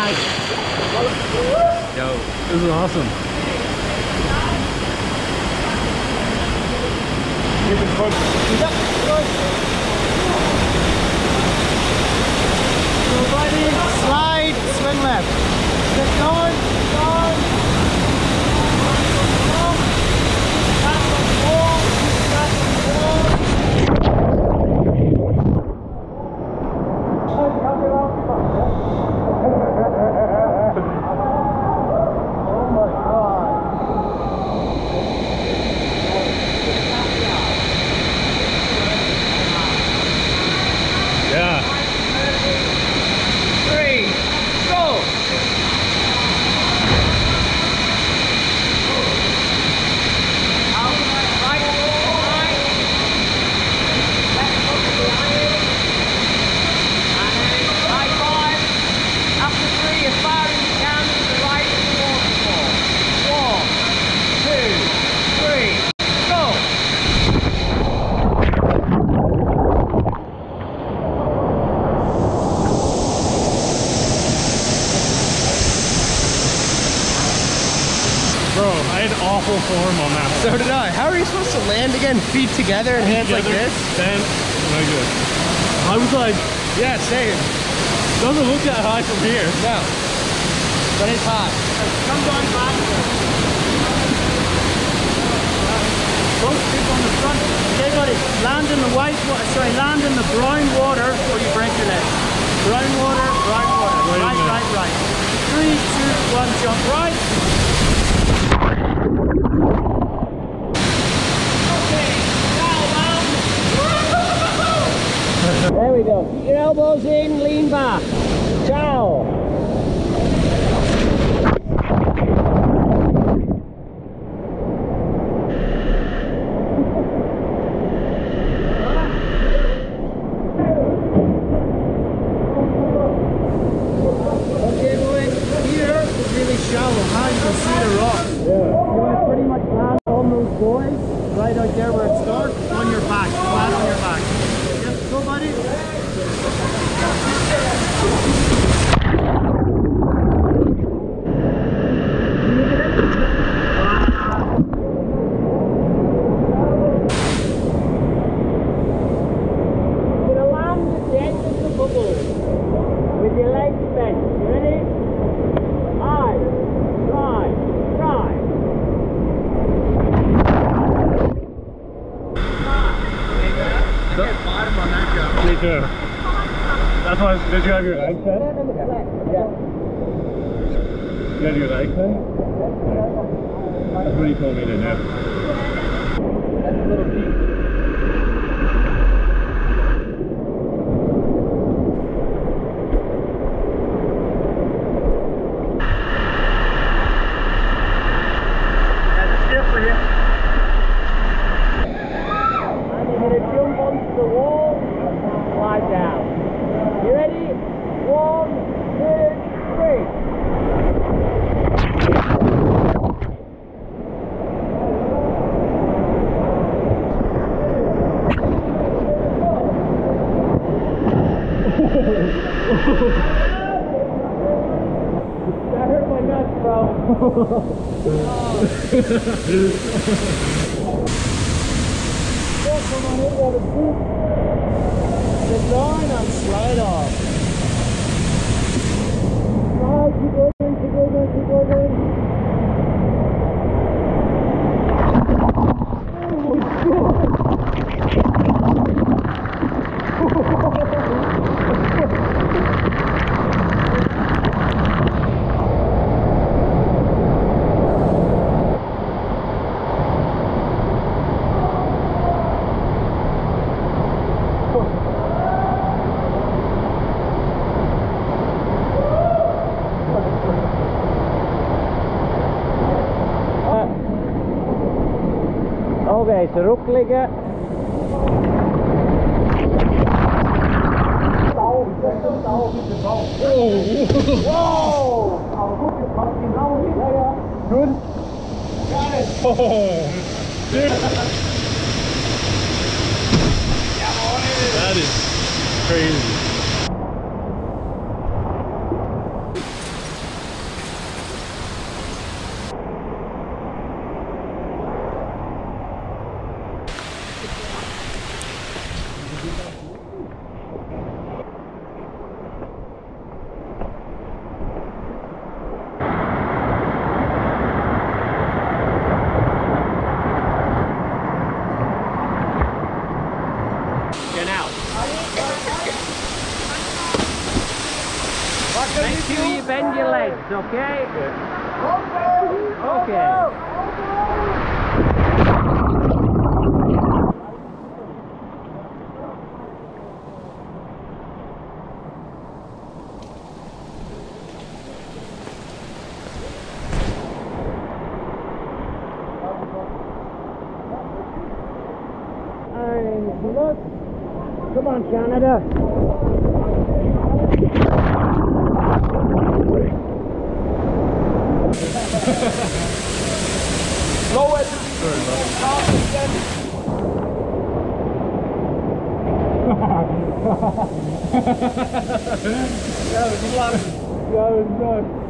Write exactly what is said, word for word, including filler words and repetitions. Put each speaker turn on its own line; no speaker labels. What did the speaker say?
Nice.
Yo, this is awesome.
Keep it close. Yep, good. Go righty, slide, swing left. Get going, going. Tap on the wall, tap on the wall. Oh my God.
Yeah.
Three, go! Out, right, right. Left foot behind. And then high five. After three, as far as you can to the right of the waterfall. One, two, three, go!
Bro, I had awful form on that one.
So did I. How are you supposed to land again? Feet together and hands like
Together,
this?
Then, very good. I was like,
Yeah, same.
doesn't look that high from here.
No. But it's hot. Come on back. Both feet on the front. Okay, buddy. Land in the white water. Sorry, land in the brown water before you break your leg. Brown water, brown water.
Right,
Right, right, right. Three, two, one, jump right. There we go. Keep your elbows in, lean back. Ciao. Okay, boys. Here is really shallow. Now you can see the rock.
Yeah.
You want to pretty much land on those buoys, right out there where it starts, on your back, flat on your back. Yep, go buddy. You're going to land at the edge of the bubble with your legs bent. You ready? Aye, try, try.
Me too. That's why, did you have your legs bent?
Yeah.
You had your legs bent? That's what he told me to do.
That's a little deep. That's still for you. And you're going to jump onto the wall and slide down. You ready? One, two, three. That hurt my nuts, bro. Oh, come on in, brother. Sit down and slide off. Slide, keep going, keep going, keep going. Okay, terug liggen.
Good? Got it! Oh, dude. That is crazy.
Make sure you bend your legs, okay?
Yeah.
Okay.
And look. Come on, Canada.
Low it.
Sorry,
That was fun.
That was nice.